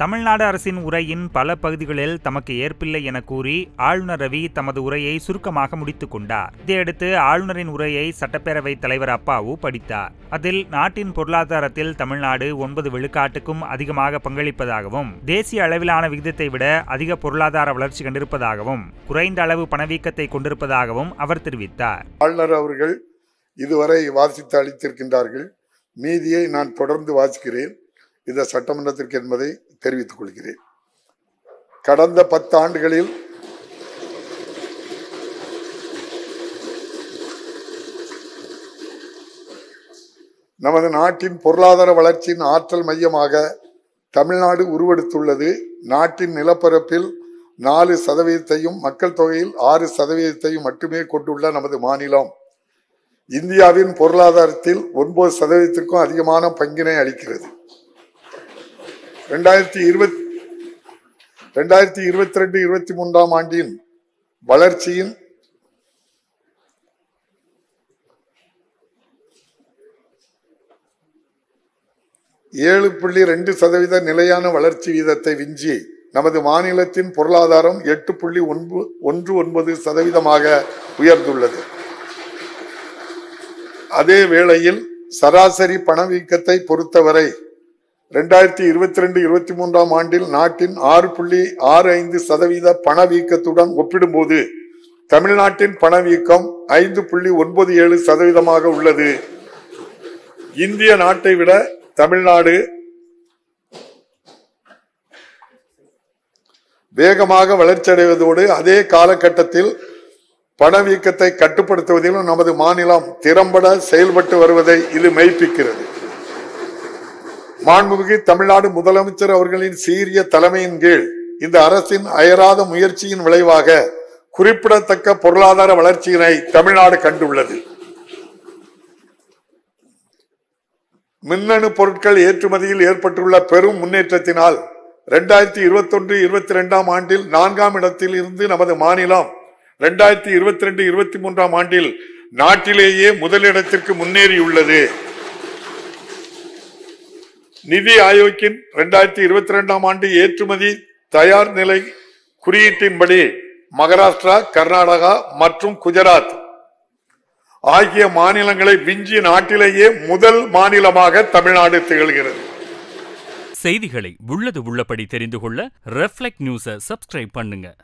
தமிழ்நாடு அரசின் உரையின் பல பகுதிகளில் தமக்கு ஏற்பில்லை என கூறி ஆளுநர் ரவி தமது உரையை சுருக்கமாக முடித்துக் கொண்டார். இதையடுத்து ஆளுநரின் உரையை சட்டப்பேரவைத் தலைவர் அப்பாவு படித்தார். அதில் நாட்டின் பொருளாதாரத்தில் தமிழ்நாடு 9 விழுக்காட்டுக்கும் அதிகமாக பங்களிப்பதாகவும், தேசிய அளவிலான விகிதத்தை விட அதிக பொருளாதார வளர்ச்சி கண்டிருப்பதாகவும், குறைந்த அளவு பணவீக்கத்தை கொண்டிருப்பதாகவும் அவர் தெரிவித்தார். ஆளுநர் அவர்கள் இதுவரை வாசித்து அளித்திருக்கின்றார்கள். மீதியை நான் தொடர்ந்து வாசிக்கிறேன். இந்த சட்டமன்றத்திற்கு என்பதை தெரிவித்துக் கொள்கிறேன். கடந்த 10 ஆண்டுகளில் நமது நாட்டின் பொருளாதார வளர்ச்சியின் ஆற்றல் மையமாக தமிழ்நாடு உருவெடுத்துள்ளது. நாட்டின் நிலப்பரப்பில் 4% மக்கள் தொகையில் 6% மட்டுமே கொண்டுள்ள நமது மாநிலம் இந்தியாவின் பொருளாதாரத்தில் 9%க்கும் அதிகமான பங்கினை அளிக்கிறது. 2022-23 ஆண்டின் வளர்ச்சியின் 7.2% நிலையான வளர்ச்சி வீதத்தை விஞ்சி நமது மாநிலத்தின் பொருளாதாரம் 8.19% உயர்ந்துள்ளது. அதே வேளையில் சராசரி பணவீக்கத்தை பொறுத்தவரை 2022-23 ஆண்டில் நாட்டின் 6.65% பணவீக்கத்துடன் ஒப்பிடும்போது தமிழ்நாட்டின் பணவீக்கம் 5.97% உள்ளது. இந்திய நாட்டை விட தமிழ்நாடு வேகமாக வளர்ச்சியடைவதோடு அதே காலகட்டத்தில் பணவீக்கத்தை கட்டுப்படுத்துவதிலும் நமது மாநிலம் திறம்பட செயல்பட்டு வருவதை இது மெய்ப்பிக்கிறது. மாண்புமிகு தமிழ்நாடு முதலமைச்சர் அவர்களின் சீரிய தலைமையின் கீழ் இந்த அரசின் அயராத முயற்சியின் விளைவாக குறிப்பிடத்தக்க பொருளாதார வளர்ச்சியினை தமிழ்நாடு கண்டுள்ளது. மின்னணு பொருட்கள் ஏற்றுமதியில் ஏற்பட்டுள்ள பெரும் முன்னேற்றத்தினால் 2021-22 ஆண்டில் 4ஆம் இடத்தில் இருந்து நமது மாநிலம் 2022-23 ஆண்டில் நாட்டிலேயே முதலிடத்திற்கு முன்னேறியுள்ளது. நிதி ஆயோக்கின் 2022 ஆண்டு ஏற்றுமதி தயார் நிலை குறியீட்டின்படி மகாராஷ்டிரா, கர்நாடகா மற்றும் குஜராத் ஆகிய மாநிலங்களை விஞ்சி நாட்டிலேயே முதல் மாநிலமாக தமிழ்நாடு திகழ்கிறது. செய்திகளை உள்ளது உள்ளபடி தெரிந்து கொள்ள ரெஃப்ளெக்ட் நியூஸை சப்ஸ்கிரைப் பண்ணுங்க.